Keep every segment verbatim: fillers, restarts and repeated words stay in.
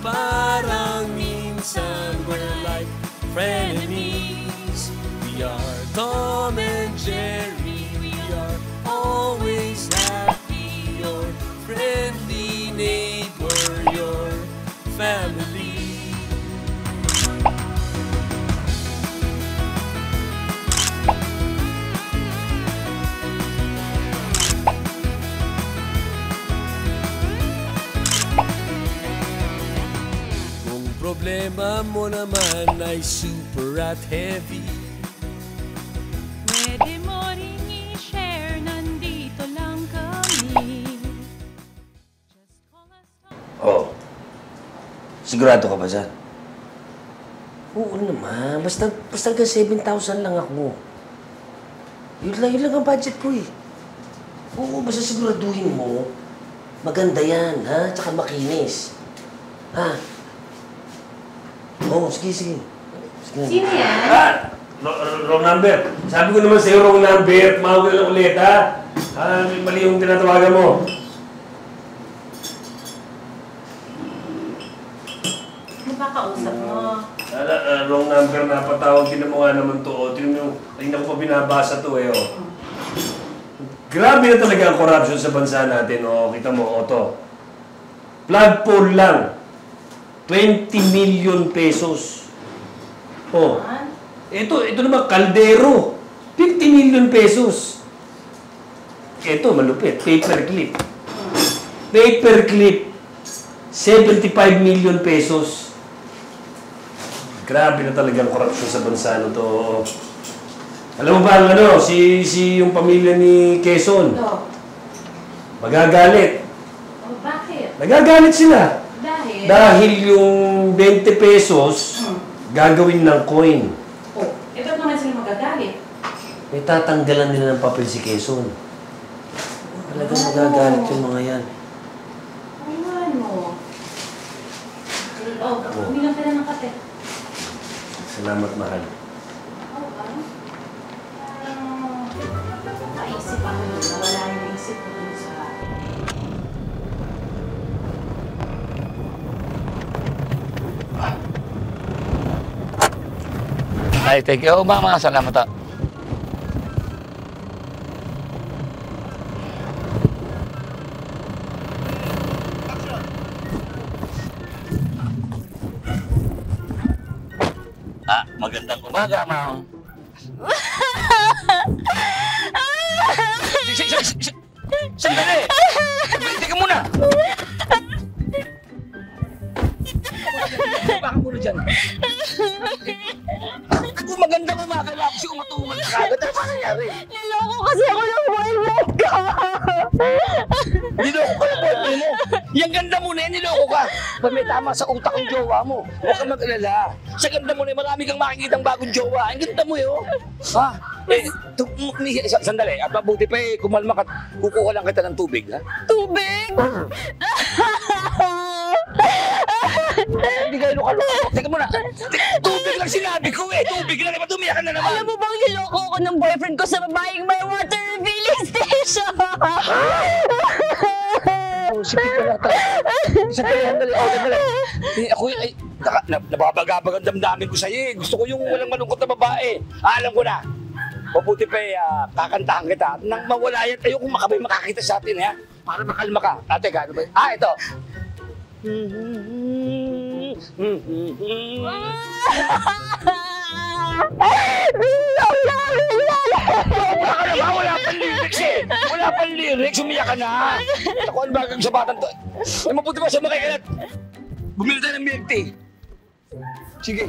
parang minsan we're like frenemies. We are Tom and Jerry, we are always happy. Your friendly neighbor, your family. Problema mo naman ay super at heavy. Pwede mo rin i-share, nandito lang kami. Oh, sigurado ka ba dyan? Oo naman, basta, basta hanggang seven thousand lang ako. Yun lang, yun lang ang budget ko eh. Oo, basta siguraduhin mo, maganda yan, ha? Tsaka makinis. Ha? Oo, oh, sige, sige. sige Sino yan? Ah! Wrong number. Sabi ko naman sa'yo, wrong number. Tumawag na lang ulit, ha? Ah, mali yung tinatawagan mo. Ano ba kausap mo? Ala, uh, wrong number na patawag. Tinan mo nga naman to. O, tinan mo yung, ayun ako pa binabasa to eh, oh. Grabe na talaga ang corruption sa bansa natin, oh. Kita mo, oh, to. Flagpole lang. twenty million pesos. Oh. Ito, ito naman, kaldero. fifty million pesos. Ito, malupit. Paperclip. Paperclip. seventy-five million pesos. Grabe na talagang korupsyon sa bansa na to. Alam mo ba, ano, si, si yung pamilya ni Quezon, magagalit. Oh, bakit? Nagagalit sila. Dahil? Dahil yung twenty pesos, hmm. gagawin ng coin. Oh, eh ba't naman sila magagalit? May tatanggalan nila ng papel si Quezon. Talagang oh. magagalit yung mga yan. Ano ano? Oh, umilang ka na ng kape. Salamat, mahal. Oh, ano? Uh, naisip ako yun. Nawala yung isip ko dun sa... Ay, thank you. Mama, salamat ah. Ah, magandang umaga, ma'am. Sandali! Sandali ka muna! Baka muna dyan. Kung magandang umaga lang kasi umatungan ka agad, ano ba nangyari? Niloko kasi ako ng boyfriend ko! Niloko ka ng boyfriend mo? Yung ganda mo na yan, niloko ka! Ba may tama sa utak ng jowa mo. Huwag kang mag-alala. Sa ganda mo na yan, marami kang makikitang bagong jowa. Ang ganda mo yun. Ha? Eh, sandali. At mabuti pa eh, kumalma ka. Kukuha lang kita ng tubig, ha? Tubig? Hindi kayo lukaloko. Teka muna. Tubig lang sinabi ko eh. Tubig lang. Diba tumiyak ka na naman? Alam mo bang niloko ko ng boyfriend ko sa babaeng may water refilling station? Oh, si Pito na tayo. Sandali, sandali. Oh, sandali. Eh, ako ay, naka, nababagabag ang damdamin ko sa'yo eh. Gusto ko yung walang malungkot na babae. Ah, alam ko na. Mabuti pa eh, uh, kakantahan kita. Nang mawala yan, tayo kung makabay makakita sa atin, ha? Para makalma ka. Ah, teka, ano ba? Ah, ito. Wala pang lyrics eh! Wala pang lyrics! Umiyak ka na! Ako, ano ba sa batang to? Ay, mabuti pa siya makikalat! Bumili tayo ng milk tea! Sige!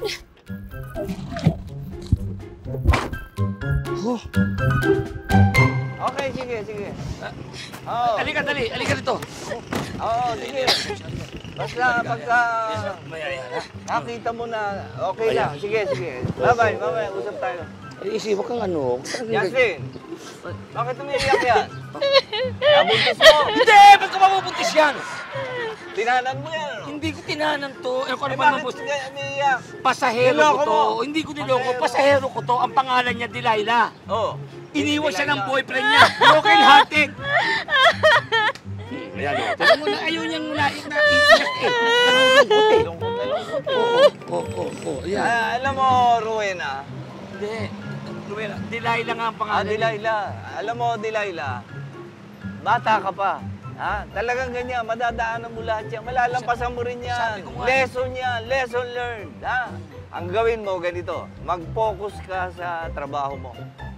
Oh. Okay, sige, sige. Oh. Halika, dali. Halika dito. Oo, oh, sige. Basta pagka nakita mo na okay lang. Sige, sige. Bye-bye, bye-bye. Usap tayo. Ay, isip, wag kang ano. Yasin, bakit umiiyak yan? Nabuntis mo. Hindi! Ba't ka mabubuntis yan? Tinanan mo yan. Hindi ko tinanan to. Eh, Eh, bakit ka umiiyak? Pasahero ko Niloko to. mo. Hindi ko niloko. Pasahero ko to. Ang pangalan niya, Delilah. Oo. Iniwan siya ng boyfriend niya. Broken hearted. Ayan o. Tignan mo na, ayaw niyang naiyak na iiyak eh. Nakalungkot eh. Lungkot na lungkot. Oo, oo, oo, oo. Ayan. Ah, alam mo, Rowena. Hindi. Lumela, Delilah nga ang Ah, pangalan. eh. Delilah. Alam mo, Delilah. Bata ka pa. Ha? Talagang ganyan, madadaanan mo lahat yan. Malalampasan mo rin yan. Sabi ko nga. Lesson yan, lesson learned. Ha? Ang gawin mo ganito, mag-focus ka sa trabaho mo.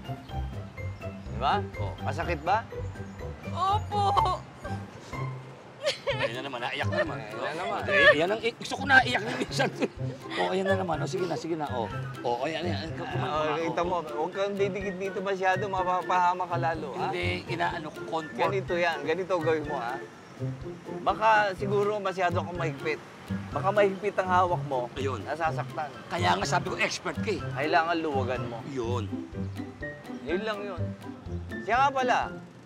Di ba? Oo. Masakit ba? Opo. Ayan na naman, naiyak na naman. Ayan na naman. Eh, Ayan ang, eh, gusto ko na iyak na minsan. O, ayan na naman. O, sige na, sige na. O, o ayan, ayan. Kumain Oh, kita mo, huwag kang didikit dito masyado, mapapahama ka lalo. Ha? Hindi, inaano ko, comfort. Ganito yan, ganito gawin mo ha. Baka siguro masyado kang mahigpit. Baka mahigpit ang hawak mo, Ayun. nasasaktan. Kaya nga sabi ko, expert ka eh. Kailangan luwagan mo. Yun. Yun lang yun. Siya nga pala,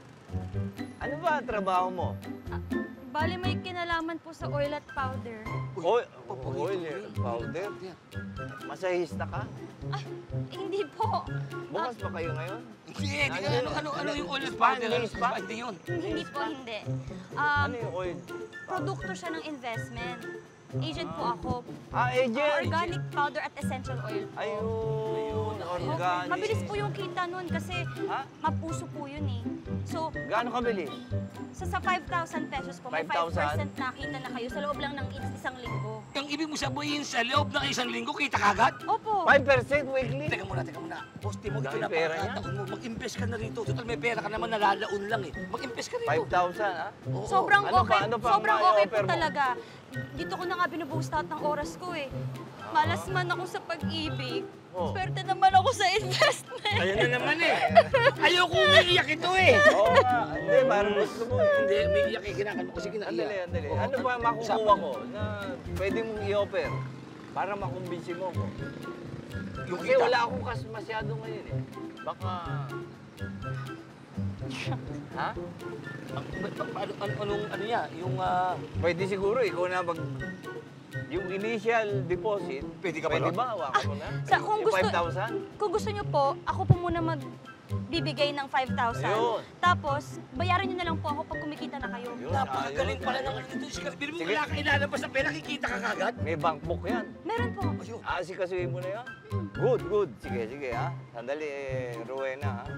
ano ba ang trabaho mo? Bali may kinalaman po sa oil at powder. Oil, papakita oil ko yun. powder? Masahista ka? Ah, hindi po. Bukas pa kayo ngayon? Hindi, hindi. Ano, Ano, ano, ano yung oil spa? powder? Hindi, spa? Hindi yun. Hindi po, hindi. Um, Ano yung oil? produkto siya ng investment. Agent po ako. Ah, agent! Organic powder at essential oil po. Ayun, Okay. organic. Mabilis po yung kita nun kasi Ha? mapuso po yun eh. So, Gaano kabilis? sa, sa five thousand pesos po, may five five thousand? percent nakita na kayo sa loob lang ng is- isang linggo. Yung ibig mo sabihin sa loob ng isang linggo, kita kagad? Opo. five percent weekly? Teka muna, teka muna. Boss, di mo ito Dami na pera pagkataon mo. Mag-invest ka na rito. Total may pera ka naman, nalalaon lang eh. Mag-invest ka rito. five thousand, ha? Oo. Sobrang Ano okay, pa- ano pa ang sobrang okay po ma-i-offer mo? talaga. Dito ko na nga binubuhos lahat ng oras ko eh. Malas man ako sa pag-ibig. Oh. Swerte naman ako sa investment. Ayan na naman eh. Ayoko umiiyak ito eh. Oo nga, hindi, parang gusto mo eh. Hindi, umiiyak eh. Kinakalma ko. Sige na, Andali, iyak. andali. Oo. Ano ba makukuha Usapan ko na pwede mong i-offer para makumbinsi mo ko? Yung Kasi kita. wala akong kas masyado ngayon eh. Baka... Ha? Pa- pa- Paano, ano, anong, ano niya? Yung, ah, Pwede siguro, ikaw na mag... Yung initial deposit, Pwede ka ba pwede nun? ba? Hawakan mo na? Sa- kung Yung gusto- five thousand? Kung gusto nyo po, ako po muna magbibigay ng five thousand. Ayun. Tapos, bayaran nyo na lang po ako pag kumikita na kayo. Yun, napakagaling ayun. pala ng ano ito. Bili mo Sige. wala ka ilalabas na pera, kikita ka kagad. May bank book yan. Meron po. Ayun. Aasikasuhin mo na yan. Good, good. Sige, sige ha. Sandali, eh, Rowena ha.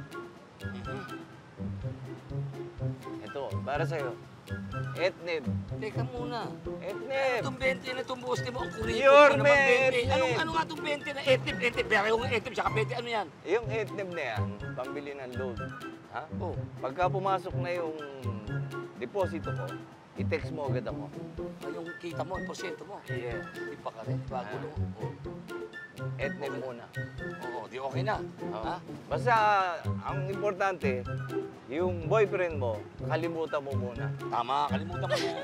Ito, para sa'yo. Etneb. Teka muna. Etneb. Itong twenty na itong boss mo, ang kuripot Your ka naman man, twenty. Etneb. Anong, ano nga itong twenty na etnib, etnib? Pero yung etnib, saka twenty, ano yan? Yung etneb na yan, pambili ng loan. Ha? Oh. Pagka pumasok na yung deposito ko, i-text mo agad ako. Yung kita mo, yung porsyento mo. Yeah. Di pa ka rin, bago Ah. lang. Oh. Etneb muna. Oo, di okay na. Oo. Ha? Basta, ang importante, yung boyfriend mo, kalimutan mo muna. Tama, kalimutan mo yan.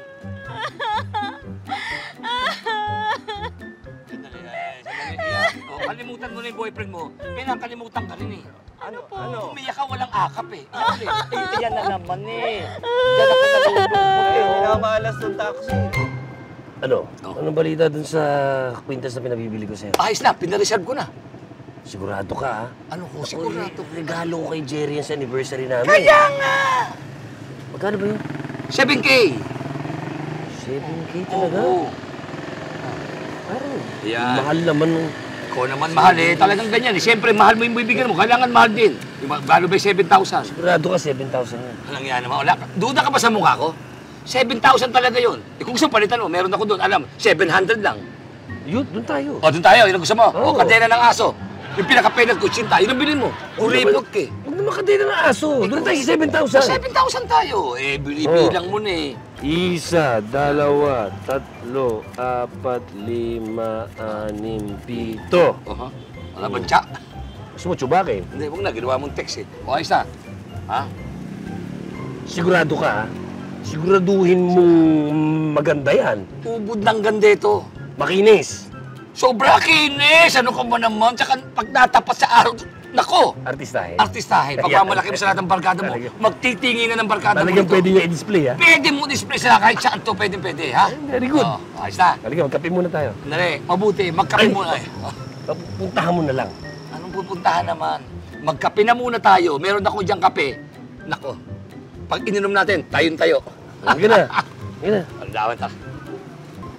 Sandali, eh, sandali, iyak. Oh, kalimutan mo na yung boyfriend mo. Pinakalimutan ka rin eh. Ano po? Ano? Umiyak ka, walang akap eh. Yan, eh. Ay, yan na naman eh. Diyan ako nalulungkot Eh, eh. minamalas ng taxi. Ano? Oh. Anong balita dun sa kwintas na pinabibili ko sa'yo? Ayos na, pinareserve ko na. Sigurado ka, ha? Ano ko, Sigurado. Regalo ko kay Jerry yan sa anniversary namin. Kaya nga! Magkano ba yun? seven K! seven K talaga? Oo. Parang Yan. mahal naman nung... Ikaw naman mahal eh. Talagang ganyan eh. Siyempre, mahal mo yung bibigyan mo. Kailangan mahal din. Yung Gano ba yung seven thousand? Sigurado ka seven thousand yan. Walang yan naman. Wala. Duda ka ba sa mukha ko? seven thousand talaga yun. Eh, kung gusto palitan mo, meron ako doon. Alam, seven hundred lang. Yun, dun tayo. O, doon tayo. Yun ang gusto mo. Oo. O, kadena ng aso. Yung pinaka-penat ko, tsinta. Yun ang bilhin mo. Kuripot ka eh. Huwag naman kadena ng aso. Doon tayo sa seven thousand. seven thousand tayo. Eh, bili-bilang mo na eh. Isa, dalawa, tatlo, apat, lima, anim, pito. Oho. Wala bang tsa? Gusto mo tsubakin? Hindi, huwag na. Ginawa mong text eh. O, ayos na. Ha? Sigurado ka, ha? Siguraduhin mong maganda yan. Ubod ng ganda ito. Makinis. Sobra kinis! Ano ka ba naman? Tsaka pag natapat sa araw, nako! Artistahin. Artistahin, pagmamalaki mo sa lahat ng barkada mo, Talaga. magtitingin na ng barkada mo Talagang dito. pwede nyo i-display, ha? Pwede mo display sila kahit saan to, pwede pwede, ha? Very good. Oh, ayos na. Talaga, magkape muna tayo. Dali, mabuti, magkape Ay. muna. Ay, oh, Puntahan mo na lang. anong pupuntahan naman? Magkape na muna tayo. Meron ako diyang kape. Nako, pag ininom natin, tayong tayo. Sige na. Sige na. Ang dawan ta.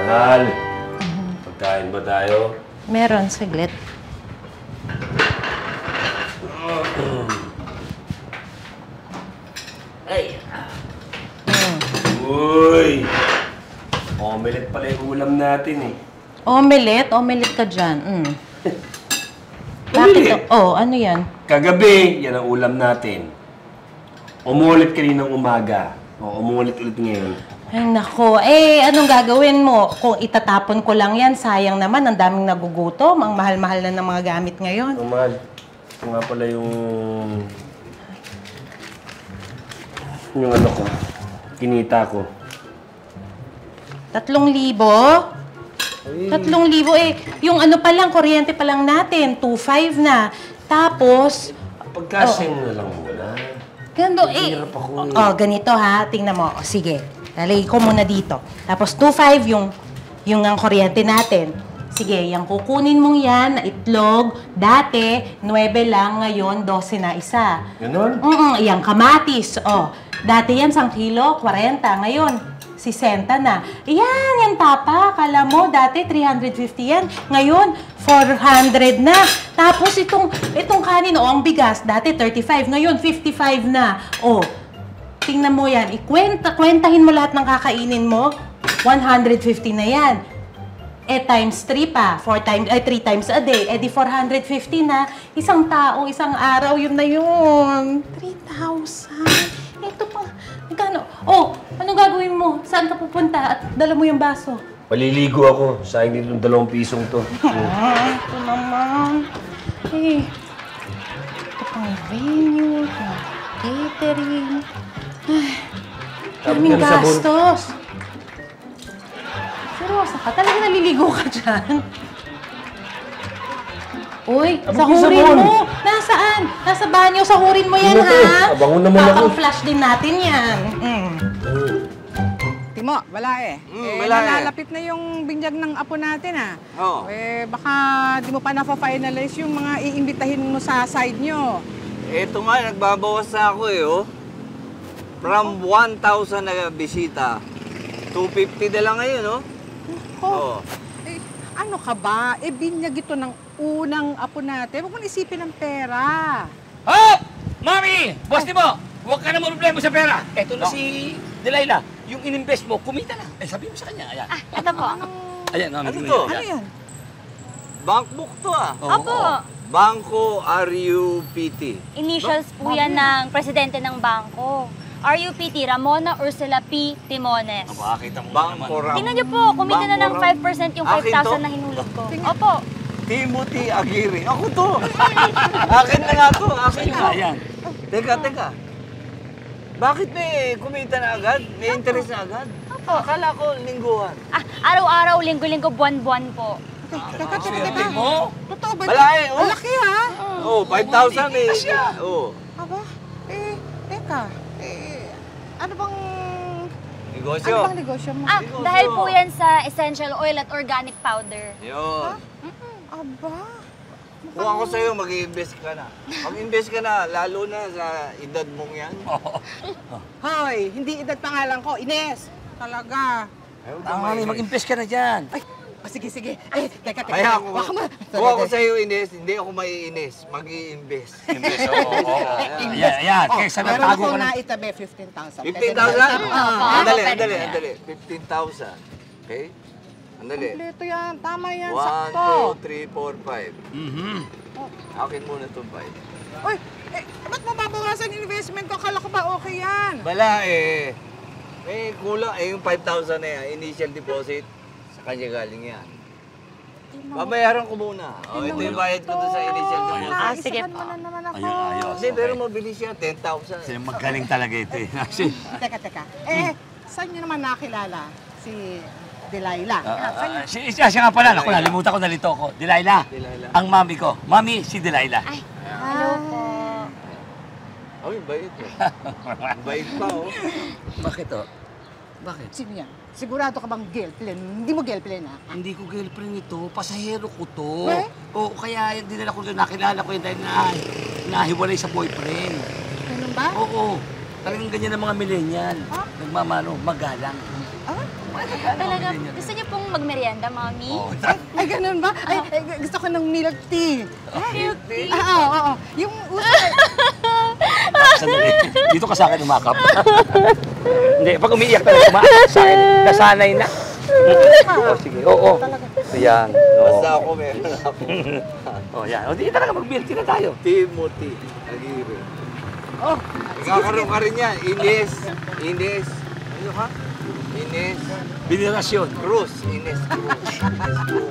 Mahal. Pagkain ba tayo? Meron, saglit. Ay, Uy! Omelette pala yung ulam natin eh. Omelette? Omelette ka dyan. Mm. Omelette? Bakit? Oh, ano yan? Kagabi, yan ang ulam natin. Umulit kaninang umaga. O, umulit ulit ngayon. Ay, nako. Eh, anong gagawin mo? Kung itatapon ko lang yan, sayang naman. Ang daming nagugutom. Ang mahal-mahal na ng mga gamit ngayon. Ang mahal. Ito nga pala yung... Yung ano ko. Kinita ko. Tatlong libo? Tatlong libo eh. Yung ano pa lang, kuryente pa lang natin. two five na. Tapos... Pagkasing na lang muna. Gando, eh. Hirap ako eh. Oh, ganito ha. Tingnan mo. O, sige. Lalagay ko muna dito. Tapos two five yung, yung ang kuryente natin. Sige, yung kukunin mong yan na itlog. Dati, nuwebe lang. Ngayon, dose na isa. Ganon? Mm yung kamatis. Oh, dati yan, isang kilo, kwarenta. Ngayon, sisenta na. Yan, yan tapa. Kala mo, dati three hundred fifty yan. Ngayon, four hundred na. Tapos itong, itong kanin, oh, ang bigas, dati thirty-five. Ngayon, fifty-five na. Oh, tingnan mo yan. Ikwenta, kwentahin mo lahat ng kakainin mo. one hundred fifty na yan. Eh, times three pa. four times, ay, three times a day. Eh, di four hundred fifty na. Isang tao, isang araw, yun na yun. three thousand. Ito pa. Magkano? Oh, anong gagawin mo? Saan ka pupunta? At dala mo yung baso. Paliligo ako. Sayang din yung dalawang pisong to. Ah, ito naman. Eh, ito pang venue, pang catering. Ay, daming ng sabon. gastos. Seryoso ka? Talaga naliligo ka dyan? Uy, Abang sahurin sabon. mo! Nasaan? Nasa banyo, sahurin mo yan, Ano to? ha? Abangon naman ako. Papang-flash din natin yan. Mm. Timo, wala eh. Mm, eh, wala eh. nalalapit na yung binyag ng apo natin ah. Oo. Eh, baka di mo pa na-finalize yung mga iimbitahin mo sa side nyo. Ito nga, nagbabawas na ako eh, oh. From one thousand na bisita, two fifty na lang ngayon, oh. Oh. Eh, ano ka ba? Eh, binyag ito ng unang apo natin. Huwag mo isipin ng pera. Hop! Mami! Boss mo! Huwag ka na problema sa pera. Eto na si Delilah. Yung in-invest mo, kumita na. Eh, sabi mo sa kanya. Ayan. Ah, ito po. Ayan, mami. Ano kumita. to? Ano yan? Bankbook to, ah. Oo, Opo. oo. Banco R U P T. Initials po yan ng presidente ng bangko. R U P T, Ramona Ursula P. Timones. Aba, kita mo Banco naman. Ram. Tingnan niyo po, kumita na ng Banco Ram. five percent yung five Akin thousand to? na hinulog ko. Opo. Timothy Aguirre. Ako to. Akin na nga to. Akin na. Ayan. Teka, teka. Bakit may kumita na agad? May interest na agad? Opo. Akala ko lingguhan. Ah, araw-araw, linggo-linggo, buwan-buwan po. Teka, teka, teka. Swerte teka. mo. Totoo ba? Wala eh, oh. Ang laki ha? Oh, five thousand eh. Kumikita siya. Oh. Aba, eh, teka. Eh, ano bang... Negosyo. Ano bang negosyo mo? Ah, Negosyo. dahil po yan sa essential oil at organic powder. Yun. Aba. Kung ako sa'yo, mag-i-invest ka na. Mag-invest ka na, lalo na sa edad mong yan. Hoy, hindi edad pangalan ko. Ines. Talaga. Ayaw ko Tama, mami. ma-invest. Mag-invest ka na dyan. Ay, oh, sige, sige. Eh, teka, teka. Kaya ako, Waka mo. kung ako sa'yo, Ines, hindi ako mai-ines. Mag-i-invest. Invest, oo, oo. Ayan, ayan. Kaysa Meron natago ako ka na. na itabi, fifteen thousand. fifteen thousand? Ah, Andali, pwede andali, na yan. andali. fifteen thousand. Okay? Andali. Kompleto yan. Tama yan. one, Sakto. two, three, four, five. Mhm. Akin muna itong five. Uy, eh, ba't mo babawasan yung investment ko? Akala ko ba okay yan? Bala eh. Eh, kulang. Eh, yung five thousand na yan, initial deposit, sa kanya galing yan. Babayaran ko muna. O, ito yung bayad ko doon sa initial deposit. Ah, sige Isahan po. mo na naman ako. Ayun, ayos. Hindi, pero mabilis yan. ten thousand. Kasi magaling talaga ito eh. Kasi, Teka, teka. Eh, saan nyo naman nakilala si Delilah? ah, Ah, saan ah, si, siya, siya nga pala. Naku, nalimutan ko, nalito ko. Delilah. Delilah. Ang mami ko. Mami, si Delilah. Ay, hello po. Ay, bait eh. Bait pa, oh. Bakit oh? Bakit? Sino yan? Sigurado ka bang girlfriend? Hindi mo girlfriend ah? Hindi ko girlfriend ito. Pasahero ko to. Eh? Oo, kaya dinala ko doon. Nakilala ko yun dahil na, nahiwalay sa boyfriend. Ganun ba? Oo. Talagang ganyan ang mga millennial. Ah? Nagmamano, magalang. Ah? Talaga, gusto niyo pong magmerienda, Mami? Ay, ay, ganun ba? Ay, ay, gusto ko ng milk tea. Milk tea? Ah, oo, oo. Yung uso. Sandali. Dito ka sa akin umakap. Hindi, pag umiiyak talaga, umakap sa akin. Nasanay na. Oh, sige, oo. Ayan. Basta ako, meron ako. Oh, yan. O, di talaga mag-milk tea na tayo. Timothy Aguirre. Oh, Ikakaroon ka rin yan. Ines. Ines. Ano ka? Ines. Binirasyon. Cruz. Ines Cruz.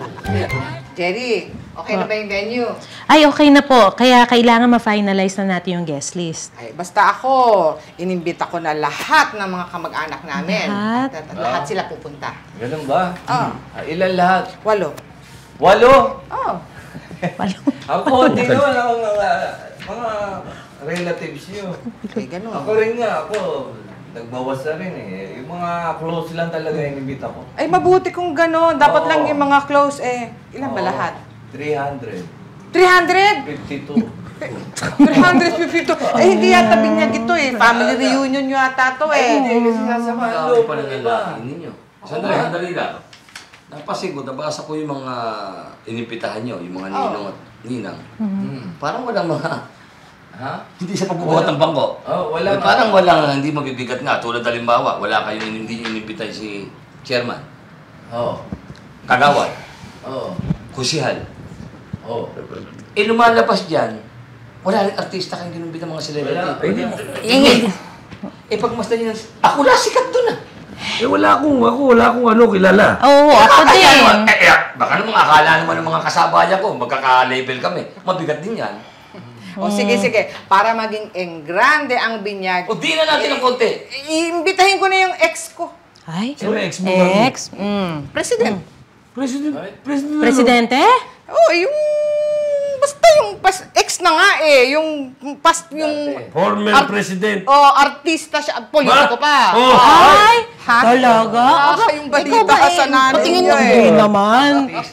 Jerry, okay na ba yung venue? Ay, okay na po. Kaya kailangan ma-finalize na natin yung guest list. Ay, basta ako, inimbita ko na lahat ng mga kamag-anak namin. Lahat? At, at lahat sila pupunta. Ganun ba? Ah, Ah, ilan lahat? walo. Walo? Oh. Walo. Ako, hindi naman ako mga, mga relatives nyo. Ay, ganun. Ako rin nga, ako. Nagbawas na rin eh. Yung mga close lang talaga yung inimbita ko. Ay, mabuti kung gano'n. Dapat Oo. lang yung mga close eh. Ilan ba Oo. lahat? three hundred. three hundred? fifty-two. three hundred fifty-two. Eh, hindi yata binyag ito eh. Family reunion yata to eh. Hindi kasi sasama ang loob ng iba. ninyo. Sandali, sandali lang. Napasin ko, nabasa ko yung mga inimbitahan nyo, yung mga ninong at ninang. Hmm. Parang walang mga, Ha? hindi sa pagbubuhat ng bangko. Oh, wala Eh, parang walang, hindi mabibigat nga. Tulad halimbawa, wala kayong hindi inimbitay si chairman, Oo. kagawad, Oo. kusihal. Oo. Eh, lumalabas dyan, wala rin artista kayong inimbita mga celebrity. Wala. Pwede mo. Eh, eh, pagmasdan nyo, ako na sikat doon ah. Eh, wala akong, ako, wala akong ano, kilala. Oo, ako Ay, din. ano, eh, eh, baka naman akala naman ng mga kasabaya ko, magkaka-label kami. Mabigat din yan. O sige, sige. Para maging engrande ang binyag, O di na natin ng konti. iimbitahin ko na yung ex ko. Ay, Sino ex mo? ex? Mm. President. President. President. Presidente? Oh, yung... Basta yung pas, ex na nga eh. Yung pas, yung... Former Ar- president. Oh, artista siya. Politiko pa. Oh. Ay, Ha? talaga? Ah, yung balita Ikaw ba, sa nanay patingin niyo mo, eh. hindi naman.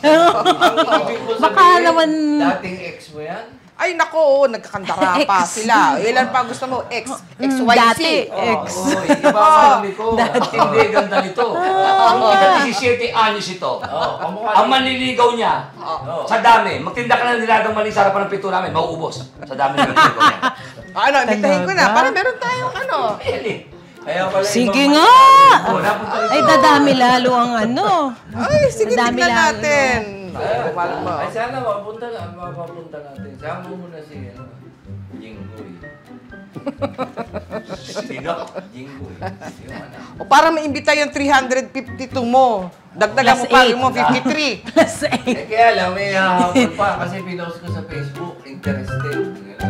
Baka naman... Dating ex mo yan? Ay, nako, nagkakandara pa Ex. sila. Ilan pa gusto mo? Ex. X Y Z. Dati, ex. Oh, iba ang marami ko. Hindi, ganda nito. Ah. seventy-seven anyos ito. Oo, kamukha. Ang manliligaw niya, sa dami, magtinda ka ng nilagang mali sa harapan ng pinto namin, mauubos. Sa dami ng manliligaw niya. Ano, imbitahin ko na. Talaga? Para meron tayong ano. Ayan eh. Kaya pala Sige ibang- nga! Oh, napunta rin. Ay, dadami lalo ang ano. Ay, sige, Ang dami tignan lang, natin. Ay, Paano mo? Ay, sana mapunta na. Mapapunta natin. Sama mo muna si, ano, Jinggoy. Sino? Jinggoy. Yung anak. O para maimbita yung three hundred fifty-two mo. Dagdagan mo Plus pa eight. yung mo, fifty-three. Plus eight. Eh, kaya lang, may hahabol pa kasi pinost ko sa Facebook. Interested.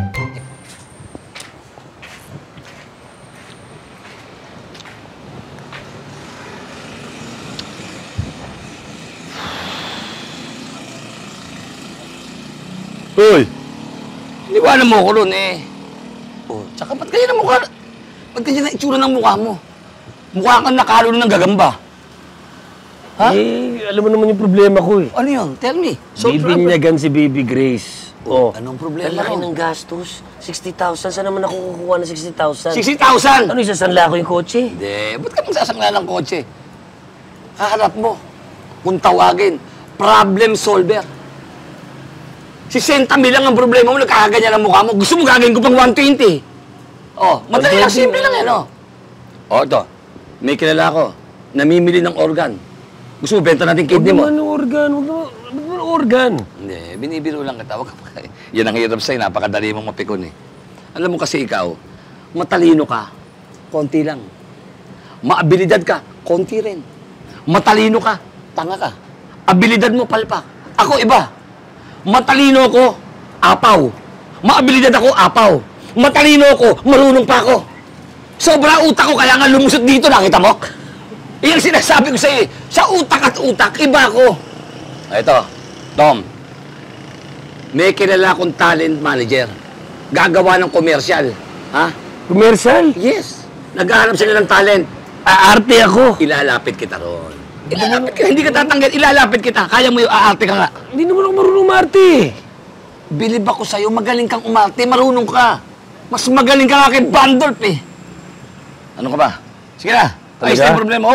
Uy! Iniwanan mo ko ron eh. Oh, tsaka ba't ganyan ang mukha? Ba't ganyan ang itsura ng mukha mo? Mukha kang nakalo ng gagamba. Ha? Eh, alam mo naman yung problema ko eh. Ano yun? Tell me. Bibinyagan si Baby Grace. Oh. Anong problema Ang laki mo? ng gastos. sixty thousand. Saan naman ako kukuha ng sixty thousand? sixty thousand! Ano, isasanla ko yung kotse? Hindi. Ba't ka magsasangla ng kotse? Haharap mo. Kung tawagin, problem solver. Si Senta lang ang problema mo, nagkakaganyan ang mukha mo. Gusto mo gagawin ko pang one twenty. Oh, madali lang, simple lang yan, oh. Oh, ito. May kilala ko. Namimili ng organ. Gusto mo benta natin kidney mo? Huwag naman organ. Huwag naman, huwag naman organ. Hindi, binibiro lang kita. Huwag ka pa. Yan ang hirap sa'yo, napakadali mong mapikon eh. Alam mo kasi ikaw, matalino ka, konti lang. Maabilidad ka, konti rin. Matalino ka, tanga ka. Abilidad mo, palpak. Ako iba. Matalino ako, apaw. Maabilidad ako, apaw. Matalino ako, marunong pa ako. Sobra utak ko, kaya nga lumusot dito, nakita mo? Iyan sinasabi ko sa'yo eh. Sa utak at utak, iba ako. Ito, Tom. May kilala akong talent manager. Gagawa ng komersyal. Ha? Commercial? Yes. Naghahanap sila ng talent. Aarte ako. Ilalapit kita ron. Ilalapit kita. Hindi ka tatanggal. Ilalapit kita. Kaya mo yung aarte ka nga. Hindi naman ako marunong umarte. Bilib ako sa'yo. Magaling kang umarte. Marunong ka. Mas magaling ka nga kay Bandolp eh. Ano ka ba? Sige na. Ayos na yung problema. Oo.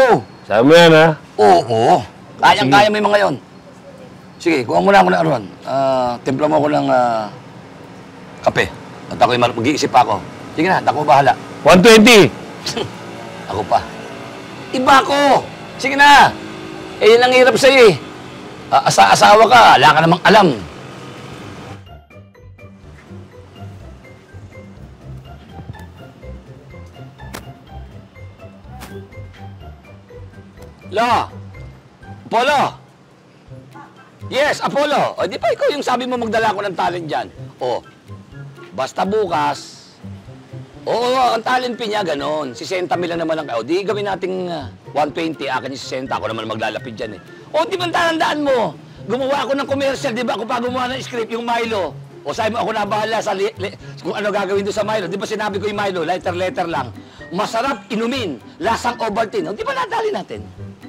Sabi mo yan, ha? Oo. Kayang-kaya mo yung mga yon. Sige, kuha mo na ako ng aruan. Ah, timpla mo ako ng ah, kape. At ako'y mar- mag-iisip pa ako. Sige na, ako bahala. one twenty! Ako pa. Iba ko! Sige na! Eh, yun ang hirap sa'yo eh. Ah, asa-asawa ka, wala ka namang alam. Lo! Apollo! Yes, Apollo! O, di ba ikaw yung sabi mo magdala ko ng talent dyan? O, basta bukas, oo, ang talent fee niya, ganon. sixty mil lang naman ang... O, di gawin nating uh, one twenty, akin yung sixty. Ako naman maglalapid dyan eh. O, di ba tandaan mo? Gumawa ako ng commercial, di ba? Ako pa gumawa ng script, yung Milo. O, sabi mo, ako na bahala sa li- li- kung ano gagawin doon sa Milo. Di ba sinabi ko yung Milo, letter-letter lang. Masarap inumin, lasang Ovaltine. O, di ba nadali natin?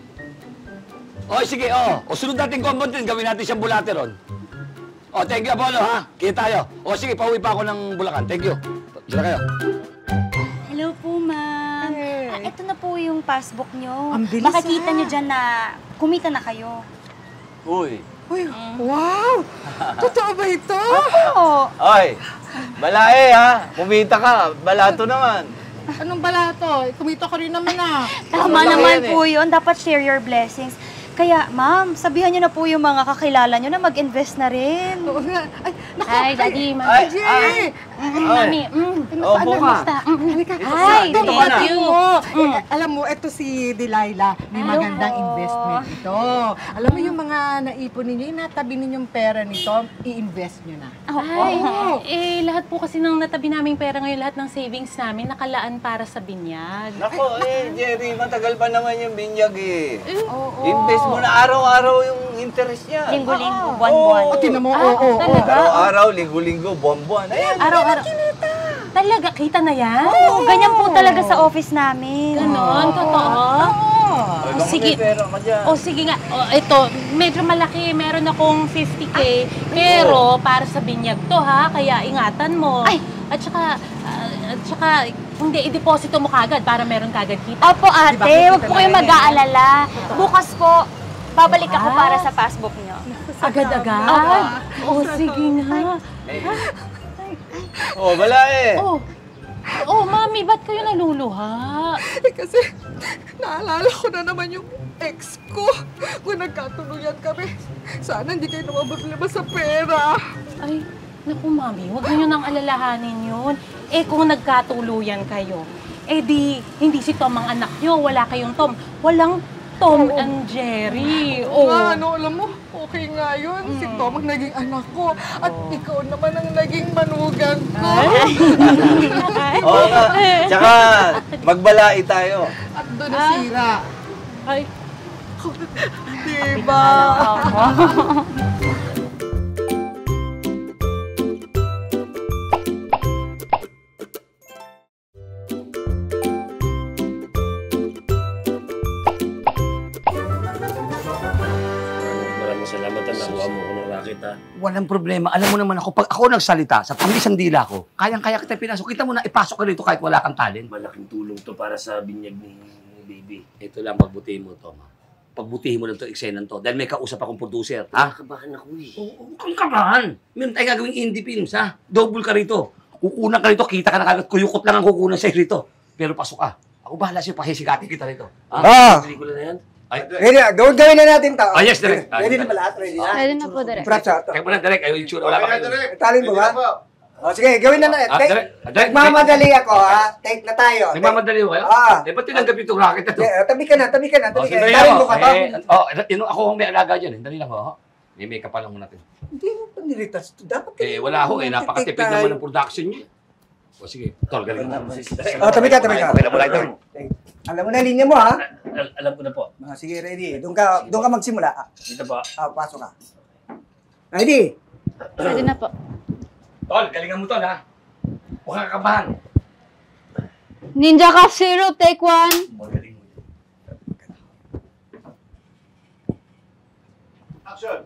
O, sige, o. O, sunod natin Ovaltine, gawin natin siyang Bulateron. O, thank you, Apollo, ha? Kita tayo. O, sige, pauwi pa ako ng Bulacan. Thank you. Sila kayo. Hello po, ma'am. Hey. Ah, ito na po yung passbook nyo. Ang bilis, Makikita ah. nyo dyan na kumita na kayo. Uy. Uy, wow! Totoo ba ito? Oo. Oy, balae ha. Kumita ka. Balato naman. Anong balato? Kumita ko rin naman ah. Tama Ano naman yan eh? po yun. Dapat share your blessings. Kaya, ma'am, sabihan nyo na po yung mga kakilala nyo na mag-invest na rin. Oo nga. Ay, naku. Hi, Daddy, Mami. Ay, Jay! ay. Mm, Mami, mm. Oh, buka. Halika. Hi, Ito, thank ito you. mo. Eh, alam mo, ito si Delilah. May Hello magandang po. investment ito. Alam mo yung mga naipon ninyo, yung natabi ninyong pera nito, i-invest nyo na. Ay, Oo. eh, lahat po kasi ng natabi naming pera ngayon, lahat ng savings namin, nakalaan para sa binyag. Nako, eh, Jerry, matagal pa naman yung binyag eh. Oo. Invest mo na araw-araw yung interest niya. Linggo-linggo, buwan-buwan. O, tinan mo, Ah, oo, oo. talaga? Araw-araw, linggo-linggo, buwan-buwan. Ayan. Araw-araw. Talaga, kita na yan? Oo, ganyan po talaga sa office namin. Ganon, totoo. Ay, O, sige. may pera ka dyan. O sige nga, o, ito, medyo malaki, meron akong fifty K, pero para sa binyag to ha, kaya ingatan mo. Ay! At saka, ah, at saka, hindi, i-deposito mo kagad para meron kagad kita. Opo, ate. Diba, Huwag kita po kayong na yan. mag-aalala. Bukas po, babalik ako Ah. para sa passbook nyo. Agad-agad? O, sige nga. Oh, balae. Oh, oh, mami, ba't kayo naluluha? Eh, kasi naalala ko na naman yung ex ko. Kung nagkatuluyan kami, sana hindi kayo naman sa pera. Ay, naku, mami, huwag niyo nang alalahanin yun. Eh, kung nagkatuluyan kayo, eh di, hindi si Tom ang anak niyo, wala kayong Tom. Walang Tom and Jerry. Oo Oh. nga, ano, alam mo, okay nga yun. Si Tom ang naging anak ko. At ikaw naman ang naging manugang ko. Oo nga. Tsaka, magbalai tayo. At doon nasira. Ay, Diba? Maraming salamat na nakuha mo ko ng racket, ha? Walang problema. Alam mo naman ako, pag ako nagsalita, sa pangisang dila ko, kayang-kaya kita pinasok. Kita mo na, ipasok ka rito kahit wala kang talent. Malaking tulong to para sa binyag ni baby. Ito lang, pagbutihin mo to, ma. Pagbutihin mo lang to, eksenan to. Dahil may kausap akong producer, ha? Nakabahan ako eh. Oo, kang kabahan. Meron tayo gagawing indie films, ha? Double ka rito. Kukunan ka rito, kita ka na kagad. Kuyukot lang ang kukunan sa'yo rito. Pero pasok ka. Ako bahala sa'yo, pahisikatin kita rito. Ha? Ah! Pelikula na yan? Ay, Ready na. Gawin, gawin na natin to. Ah, yes, direct. Ah, Ready yes. na ba lahat? Ready na? Pwede na po, Direk. Props ha. Teka muna, direct. Ayaw yung tsura. Wala pa kayo. Talin mo ba? O sige, gawin na na. Ah, Take, direct. Ah, direct. Nagmamadali ako ha. Take na tayo. Nagmamadali mo kayo? Ah. Eh, ba't tinanggap itong racket na to? Yeah, tabi ka na, tabi ka na. Oh, Tabi ka na. sandali Talin ako. mo ka to. Eh, oh, yun, ako ang may alaga dyan. eh. Dali lang ho. May makeup pa lang muna natin. Hindi mo pa nilitas to. Dapat Eh, wala ho eh. Napakatipid naman ng production niyo. O sige, tol, galing na. O, tabi ka, tabi ka. Okay na pala ito. Alam mo na linya mo ha. Al- alam ko na po. Ah, sige, ready. Doon ka, doon ka magsimula. Ah, Dito po. ah, pasok ka. Ready? Pwede na po. Tol, galingan mo tol ha. Huwag kang kakabahan. Ninja Cough Syrup, take one. Magaling mo. Action.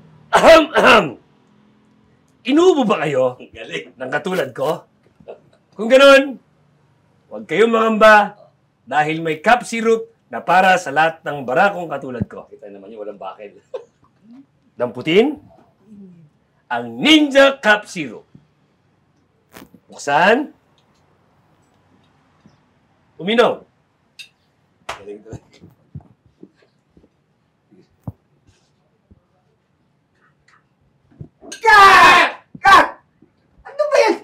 Ahem, ahem. Inuubo ba kayo? Galing. Nang katulad ko? Kung ganun, huwag kayong mangamba dahil may cup syrup na para sa lahat ng barakong katulad ko. Kita naman yun, walang bakil. Damputin ang Ninja Cup Syrup. Buksan. Uminom. Galing talaga. Kat! Kat! Ano ba yan?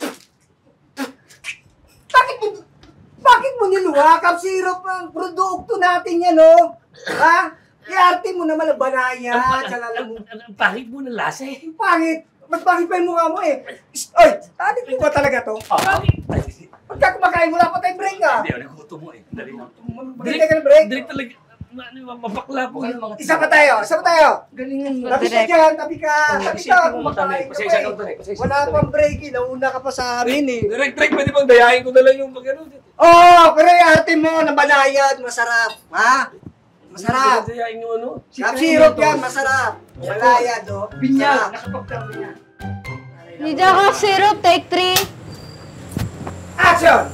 Bakit mo, bakit mo niluha? Cup syrup ang produkto natin yan, oh. Ha? I-arte mo naman ang banaya. Tsaka mo. Ang pangit mo ng lasa eh. Ang pangit. Mas pangit pa yung mukha mo eh. Oy, adik mo ba talaga to? Pagka kumakain, wala pa tayong break ah. Hindi, nagutom mo eh. Dali na. Break ka ng break. Direct talaga. Mapakla po. Isa pa tayo, isa pa tayo. Galing Tabi ka dyan, tabi ka. Tabi ka, kumakain ka pa eh. Wala pang break eh. Nauna ka pa sa amin eh. Direct, direct, pwede bang dayahin ko na lang yung pag-ano? Oo, oh, pero yung arte mo ng banayad, masarap. Ha? Masarap. Dayahin yung ano? Cup syrup yan, masarap. Banayad, oh. Binyag. Masarap. Ninja Cup Syrup, take three. Action!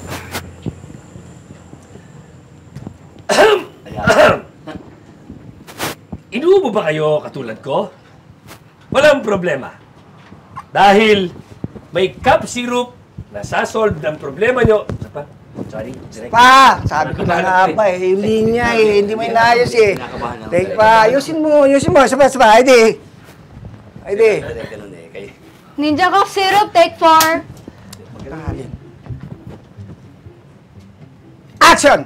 Inuubo ba kayo katulad ko? Walang problema. Dahil may cup syrup na sasolve ng problema nyo. Sapa? Sorry, direct. Pa! Sabi ko na nga pa eh. Hindi niya eh. Hindi mo inayos eh. Take pa. Ayusin mo. Ayusin mo. Sapa, sapa. Haydi. Haydi. Ganun eh. Kay... Ninja Cup Syrup, take four. Magkahalin. Action!